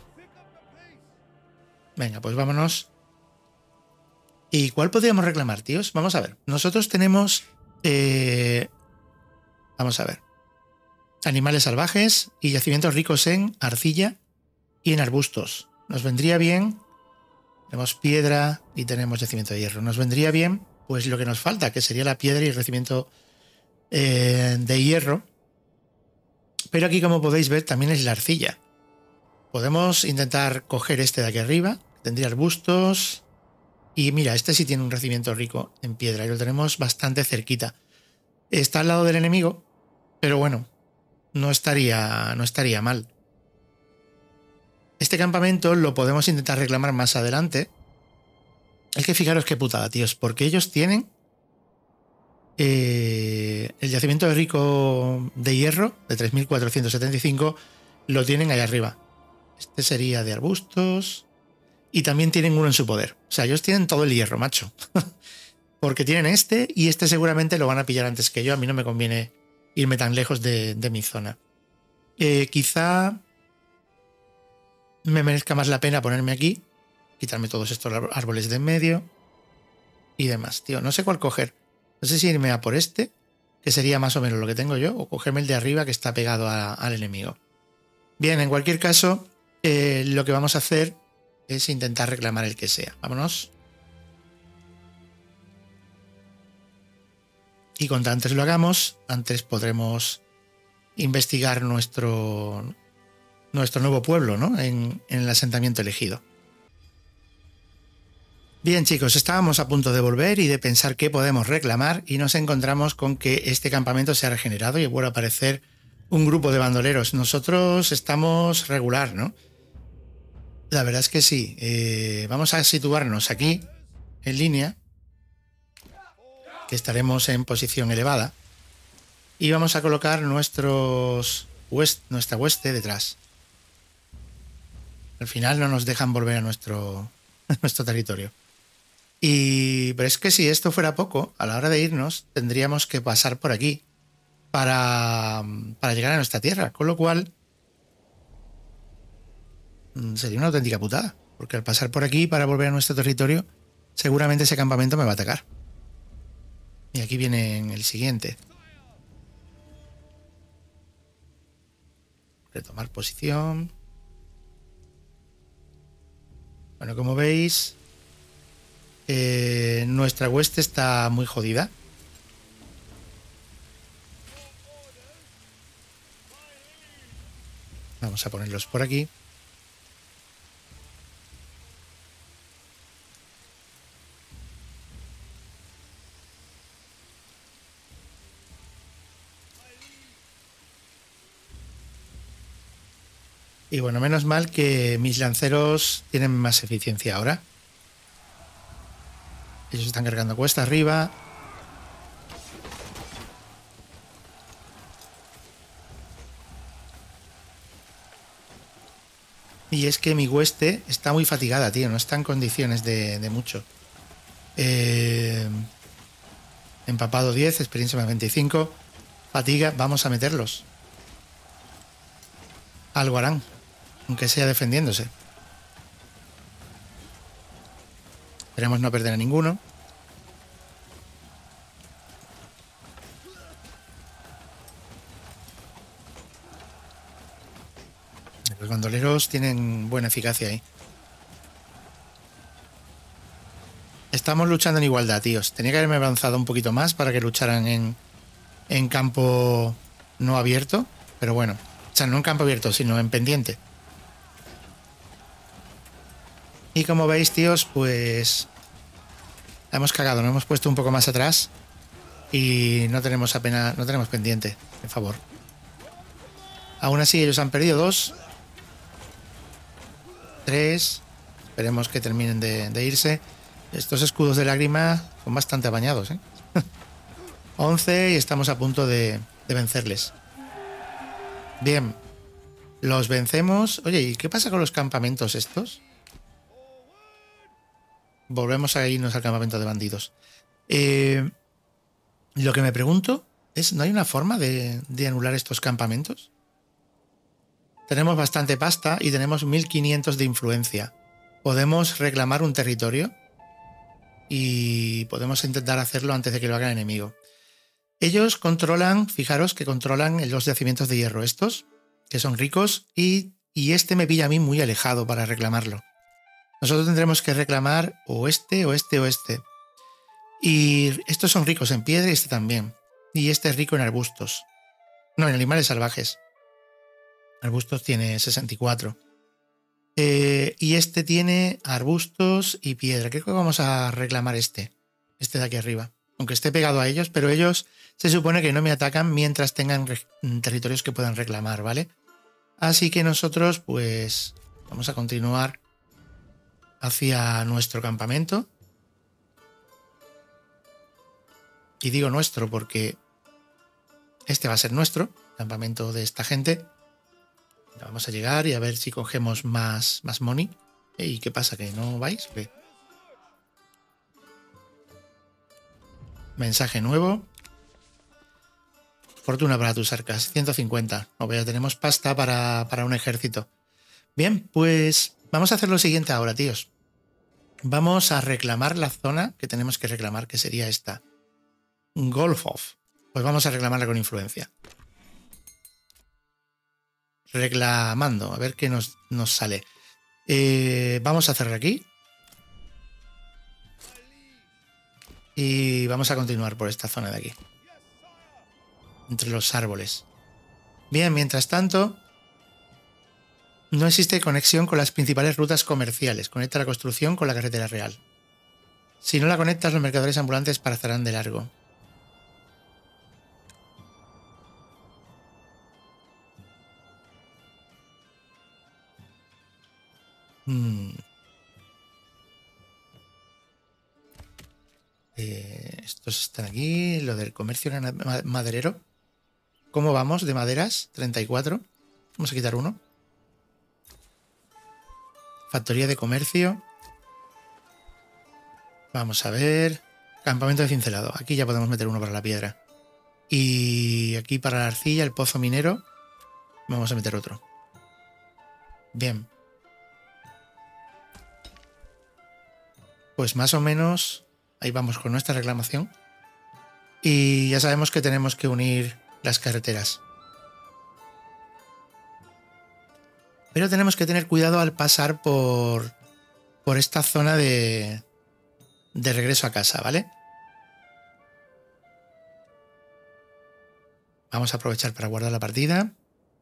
venga, pues vámonos. ¿Y cuál podríamos reclamar, tíos? Vamos a ver. Nosotros tenemos... vamos a ver. Animales salvajes y yacimientos ricos en arcilla y en arbustos. Nos vendría bien... tenemos piedra y tenemos yacimiento de hierro. Nos vendría bien, pues lo que nos falta, que sería la piedra y el yacimiento de hierro. Pero aquí, como podéis ver, también es la arcilla. Podemos intentar coger este de aquí arriba. Tendría arbustos. Y mira, este sí tiene un yacimiento rico en piedra y lo tenemos bastante cerquita. Está al lado del enemigo, pero bueno, no estaría mal. Este campamento lo podemos intentar reclamar más adelante. Es que fijaros qué putada, tíos, porque ellos tienen el yacimiento de rico de hierro de 3475, lo tienen ahí arriba. Este sería de arbustos y también tienen uno en su poder. O sea, ellos tienen todo el hierro, macho. Porque tienen este y este seguramente lo van a pillar antes que yo. A mí no me conviene irme tan lejos de mi zona. Quizá me merezca más la pena ponerme aquí, quitarme todos estos árboles de en medio y demás, tío. No sé cuál coger. No sé si irme a por este, que sería más o menos lo que tengo yo, o cogerme el de arriba que está pegado al enemigo. Bien, en cualquier caso, lo que vamos a hacer es intentar reclamar el que sea. Vámonos. Y cuanto antes lo hagamos, antes podremos investigar nuestro nuevo pueblo, ¿no? En el asentamiento elegido. Bien, chicos, estábamos a punto de volver y de pensar qué podemos reclamar y nos encontramos con que este campamento se ha regenerado y vuelve a aparecer un grupo de bandoleros. Nosotros estamos regular, ¿no? La verdad es que sí. Vamos a situarnos aquí, en línea, que estaremos en posición elevada, y vamos a colocar nuestra hueste detrás. Al final no nos dejan volver a nuestro territorio. Pero es que si esto fuera poco, a la hora de irnos tendríamos que pasar por aquí para llegar a nuestra tierra, con lo cual sería una auténtica putada, porque al pasar por aquí para volver a nuestro territorio seguramente ese campamento me va a atacar. Y aquí viene el siguiente. Retomar posición. Bueno, como veis, nuestra hueste está muy jodida. Vamos a ponerlos por aquí. Y bueno, menos mal que mis lanceros tienen más eficiencia ahora. Ellos están cargando cuesta arriba. Y es que mi hueste está muy fatigada, tío. No está en condiciones de mucho. Empapado 10, experiencia más 25. Fatiga, vamos a meterlos. Algo harán, aunque sea defendiéndose. Esperemos no perder a ninguno. Los bandoleros tienen buena eficacia ahí. Estamos luchando en igualdad, tíos. Tenía que haberme avanzado un poquito más para que lucharan en campo no abierto. Pero bueno. O sea, no en campo abierto, sino en pendiente. Y como veis, tíos, pues... la hemos cagado. Nos hemos puesto un poco más atrás. Y no tenemos apenas... no tenemos pendiente, por favor. Aún así, ellos han perdido 2. 3. Esperemos que terminen de irse. Estos escudos de lágrima son bastante apañados, ¿eh? 11 y estamos a punto de vencerles. Bien. Los vencemos. Oye, ¿y qué pasa con los campamentos estos? Volvemos a irnos al campamento de bandidos. Lo que me pregunto es, ¿no hay una forma de anular estos campamentos? Tenemos bastante pasta y tenemos 1500 de influencia. ¿Podemos reclamar un territorio? Y podemos intentar hacerlo antes de que lo haga el enemigo. Ellos controlan, fijaros que controlan los yacimientos de hierro estos, que son ricos, y este me pilla a mí muy alejado para reclamarlo. Nosotros tendremos que reclamar o este. Y estos son ricos en piedra y este también. Y este es rico en arbustos. No, en animales salvajes. Arbustos tiene 64. Y este tiene arbustos y piedra. Creo que vamos a reclamar este de aquí arriba. Aunque esté pegado a ellos, pero ellos se supone que no me atacan mientras tengan territorios que puedan reclamar, ¿vale? Así que nosotros, pues, vamos a continuar hacia nuestro campamento. Y digo nuestro porque este va a ser nuestro campamento de esta gente. Vamos a llegar y a ver si cogemos más money. ¿Y qué pasa? ¿Que no vais? ¿Qué? Mensaje nuevo. Fortuna para tus arcas. 150. O ya tenemos pasta para un ejército. Bien, pues vamos a hacer lo siguiente ahora, tíos. Vamos a reclamar la zona que tenemos que reclamar, que sería esta. Golhov. Pues vamos a reclamarla con influencia. Reclamando, a ver qué nos sale. Vamos a cerrar aquí. Y vamos a continuar por esta zona de aquí. Entre los árboles. Bien, mientras tanto, no existe conexión con las principales rutas comerciales. Conecta la construcción con la carretera real. Si no la conectas, los mercaderes ambulantes pasarán de largo. Estos están aquí. Lo del comercio maderero. ¿Cómo vamos de maderas? 34. Vamos a quitar uno. Factoría de comercio. Vamos a ver. Campamento de cincelado. Aquí ya podemos meter uno para la piedra. Y aquí para la arcilla, el pozo minero. Vamos a meter otro. Bien. Pues más o menos ahí vamos con nuestra reclamación. Y ya sabemos que tenemos que unir las carreteras. Pero tenemos que tener cuidado al pasar por esta zona de regreso a casa, ¿vale? Vamos a aprovechar para guardar la partida.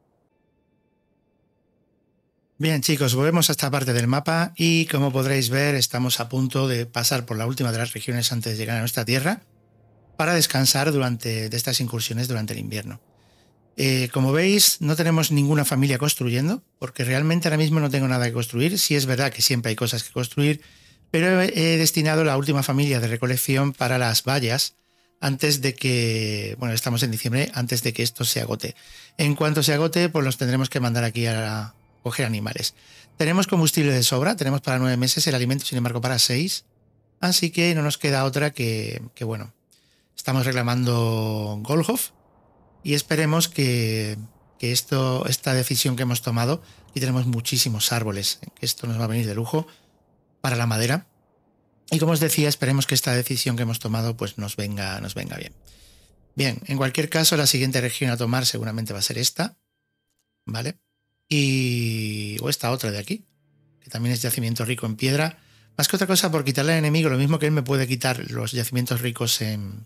Bien, chicos, volvemos a esta parte del mapa y como podréis ver estamos a punto de pasar por la última de las regiones antes de llegar a nuestra tierra para descansar de estas incursiones durante el invierno. Como veis, no tenemos ninguna familia construyendo, porque realmente ahora mismo no tengo nada que construir. Sí es verdad que siempre hay cosas que construir, pero he destinado la última familia de recolección para las vallas antes de que, bueno, estamos en diciembre, antes de que esto se agote. En cuanto se agote, pues los tendremos que mandar aquí a coger animales. Tenemos combustible de sobra, tenemos para 9 meses, el alimento sin embargo para 6, así que no nos queda otra que bueno, estamos reclamando Golhov y esperemos que esta decisión que hemos tomado, y tenemos muchísimos árboles, que esto nos va a venir de lujo para la madera, y como os decía, esperemos que esta decisión que hemos tomado pues nos venga bien. Bien, en cualquier caso la siguiente región a tomar seguramente va a ser esta, ¿vale? O esta otra de aquí, que también es yacimiento rico en piedra. Más que otra cosa por quitarle al enemigo, lo mismo que él me puede quitar los yacimientos ricos en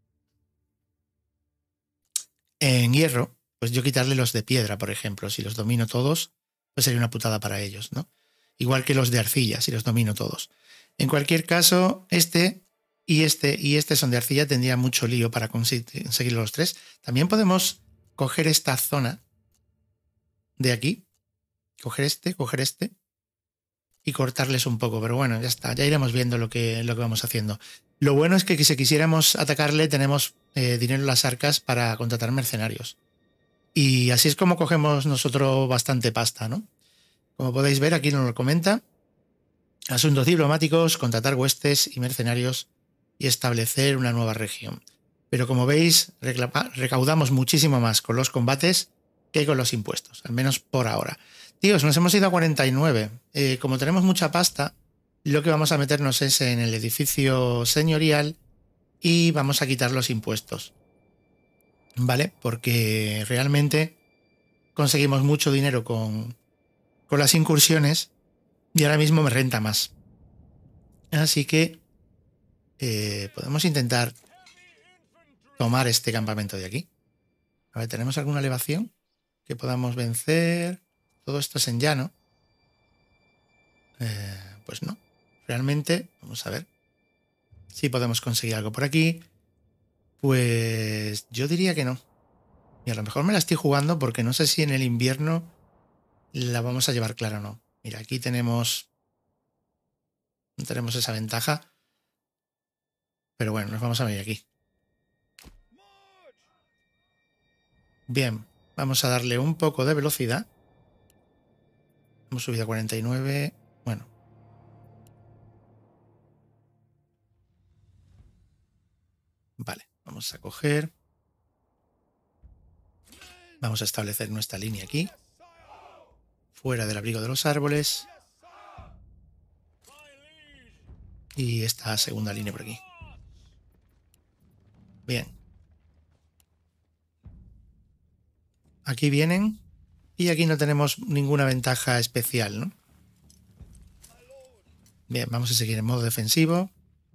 hierro, pues yo quitarle los de piedra, por ejemplo. Si los domino todos, pues sería una putada para ellos, ¿no? Igual que los de arcilla, si los domino todos. En cualquier caso, este y este son de arcilla, tendría mucho lío para conseguir los tres. También podemos coger esta zona de aquí, coger este y cortarles un poco, pero bueno, ya está, ya iremos viendo lo que vamos haciendo. Lo bueno es que si quisiéramos atacarle tenemos dinero en las arcas para contratar mercenarios. Y así es como cogemos nosotros bastante pasta, ¿no? Como podéis ver, aquí nos lo comenta. Asuntos diplomáticos, contratar huestes y mercenarios y establecer una nueva región. Pero como veis, recaudamos muchísimo más con los combates que con los impuestos, al menos por ahora. Tíos, nos hemos ido a 49. Como tenemos mucha pasta, lo que vamos a meternos es en el edificio señorial y vamos a quitar los impuestos. ¿Vale? Porque realmente conseguimos mucho dinero con las incursiones y ahora mismo me renta más. Así que podemos intentar tomar este campamento de aquí. A ver, ¿tenemos alguna elevación que podamos vencer? Todo esto es en llano. Pues no. Realmente, vamos a ver si podemos conseguir algo por aquí. Pues yo diría que no. Y a lo mejor me la estoy jugando porque no sé si en el invierno la vamos a llevar clara o no. Mira, aquí tenemos esa ventaja. Pero bueno, nos vamos a venir aquí. Bien, vamos a darle un poco de velocidad. Hemos subido a 49. Bueno. Vale, vamos a coger. Vamos a establecer nuestra línea aquí. Fuera del abrigo de los árboles. Y esta segunda línea por aquí. Bien. Aquí vienen. Y aquí no tenemos ninguna ventaja especial, ¿no? Bien, vamos a seguir en modo defensivo.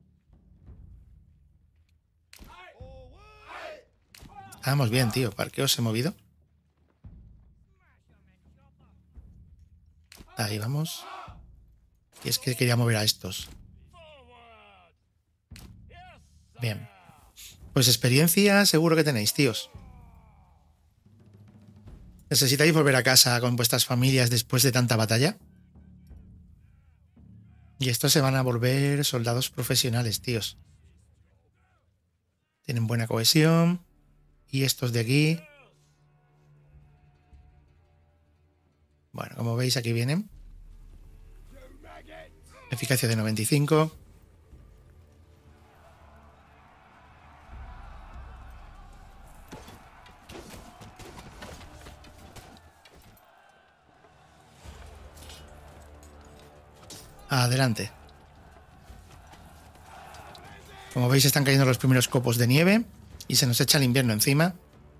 Vamos bien, tío. ¿Para qué os he movido? Ahí vamos. Y es que quería mover a estos. Bien. Pues experiencia seguro que tenéis, tíos. ¿Necesitáis volver a casa con vuestras familias después de tanta batalla? Y estos se van a volver soldados profesionales, tíos. Tienen buena cohesión. Y estos de aquí. Bueno, como veis aquí vienen. Eficacia de 95. Adelante. Como veis están cayendo los primeros copos de nieve y se nos echa el invierno encima.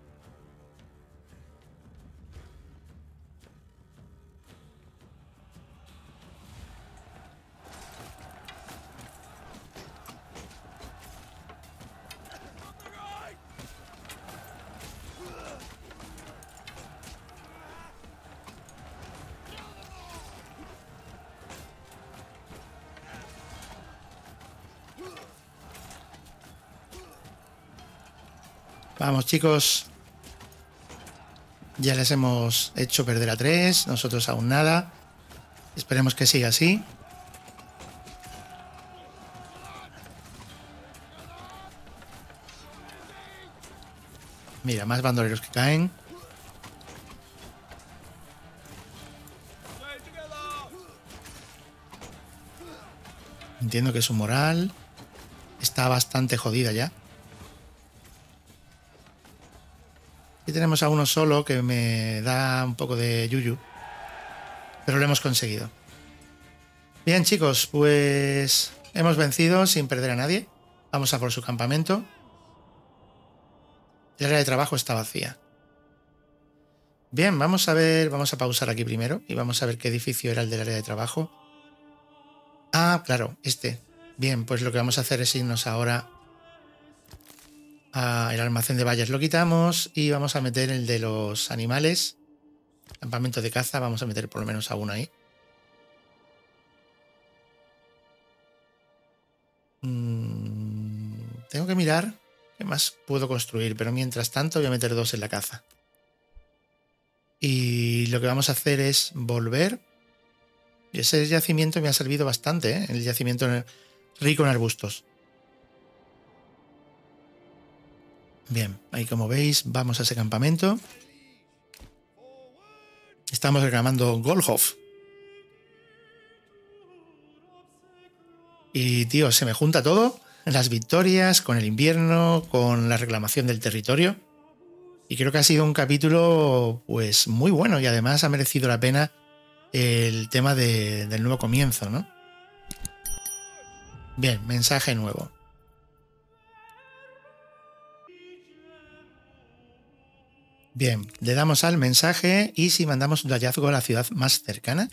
Vamos, chicos. Ya les hemos hecho perder a 3. Nosotros aún nada. Esperemos que siga así. Mira, más bandoleros que caen. Entiendo que su moral está bastante jodida ya. Aquí tenemos a uno solo que me da un poco de yuyu. Pero lo hemos conseguido. Bien, chicos, pues hemos vencido sin perder a nadie. Vamos a por su campamento. El área de trabajo está vacía. Bien, vamos a ver, vamos a pausar aquí primero y vamos a ver qué edificio era el del área de trabajo. Ah, claro, este. Bien, pues lo que vamos a hacer es irnos ahora al almacén de vallas. Lo quitamos y vamos a meter el de los animales. Campamento de caza, vamos a meter por lo menos a uno ahí. Tengo que mirar qué más puedo construir, pero mientras tanto voy a meter 2 en la caza. Y lo que vamos a hacer es volver. Y ese yacimiento me ha servido bastante, ¿eh? El yacimiento rico en arbustos. Bien, ahí como veis, vamos a ese campamento. Estamos reclamando Goldhof. Y, tío, se me junta todo. Las victorias, con el invierno, con la reclamación del territorio. Y creo que ha sido un capítulo, pues, muy bueno. Y además ha merecido la pena el tema del nuevo comienzo, ¿no? Bien, mensaje nuevo. Bien, le damos al mensaje y si mandamos un hallazgo a la ciudad más cercana.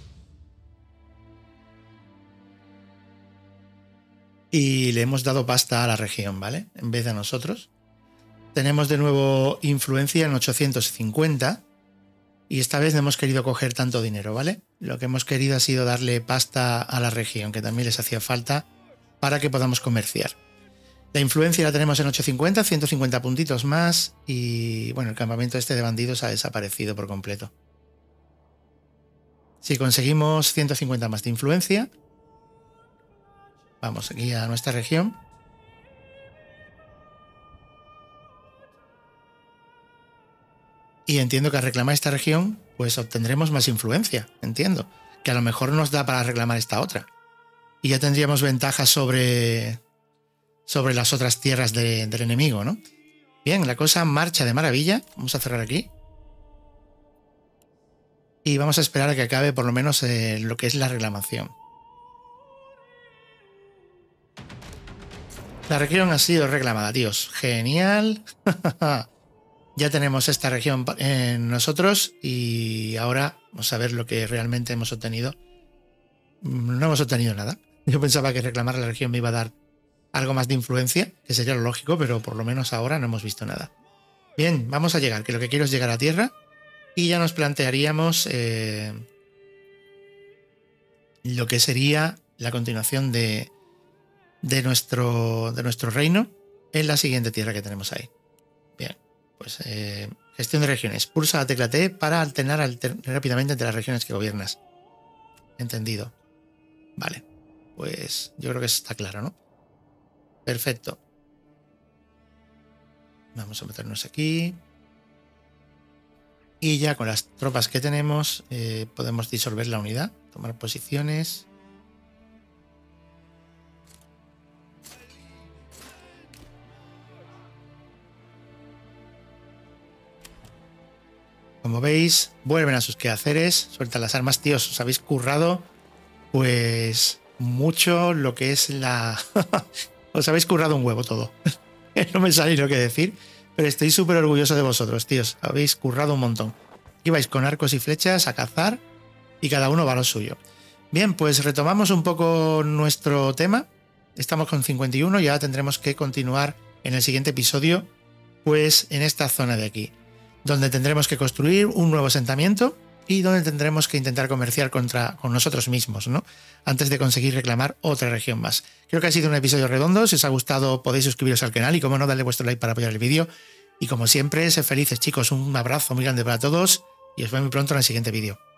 Y le hemos dado pasta a la región, ¿vale? En vez de a nosotros. Tenemos de nuevo influencia en 850. Y esta vez no hemos querido coger tanto dinero, ¿vale? Lo que hemos querido ha sido darle pasta a la región, que también les hacía falta para que podamos comerciar. La influencia la tenemos en 850, 150 puntitos más. Y bueno, el campamento este de bandidos ha desaparecido por completo. Si conseguimos 150 más de influencia, vamos aquí a nuestra región. Y entiendo que al reclamar esta región, pues obtendremos más influencia. Entiendo. Que a lo mejor nos da para reclamar esta otra. Y ya tendríamos ventajas sobre las otras tierras del enemigo, ¿no? Bien, la cosa marcha de maravilla. Vamos a cerrar aquí. Y vamos a esperar a que acabe por lo menos lo que es la reclamación. La región ha sido reclamada, tíos. Genial. Ya tenemos esta región en nosotros y ahora vamos a ver lo que realmente hemos obtenido. No hemos obtenido nada. Yo pensaba que reclamar la región me iba a dar algo más de influencia, que sería lo lógico, pero por lo menos ahora no hemos visto nada. Bien, vamos a llegar, que lo que quiero es llegar a tierra y ya nos plantearíamos lo que sería la continuación de nuestro reino en la siguiente tierra que tenemos ahí. Bien, pues gestión de regiones. Pulsa la tecla T para alternar rápidamente entre las regiones que gobiernas. Entendido. Vale, pues yo creo que está claro, ¿no? Perfecto. Vamos a meternos aquí. Y ya con las tropas que tenemos podemos disolver la unidad, tomar posiciones. Como veis, vuelven a sus quehaceres, sueltan las armas, tíos, os habéis currado pues mucho lo que es la... Os habéis currado un huevo todo. No me sale lo que decir, pero estoy súper orgulloso de vosotros, tíos. Habéis currado un montón. Ibais con arcos y flechas a cazar y cada uno va a lo suyo. Bien, pues retomamos un poco nuestro tema. Estamos con 51 y ahora tendremos que continuar en el siguiente episodio, pues en esta zona de aquí, donde tendremos que construir un nuevo asentamiento y donde tendremos que intentar comerciar con nosotros mismos, ¿no? Antes de conseguir reclamar otra región más. Creo que ha sido un episodio redondo. Si os ha gustado podéis suscribiros al canal y como no, darle vuestro like para apoyar el vídeo. Y como siempre, sed felices, chicos. Un abrazo muy grande para todos y os veo muy pronto en el siguiente vídeo.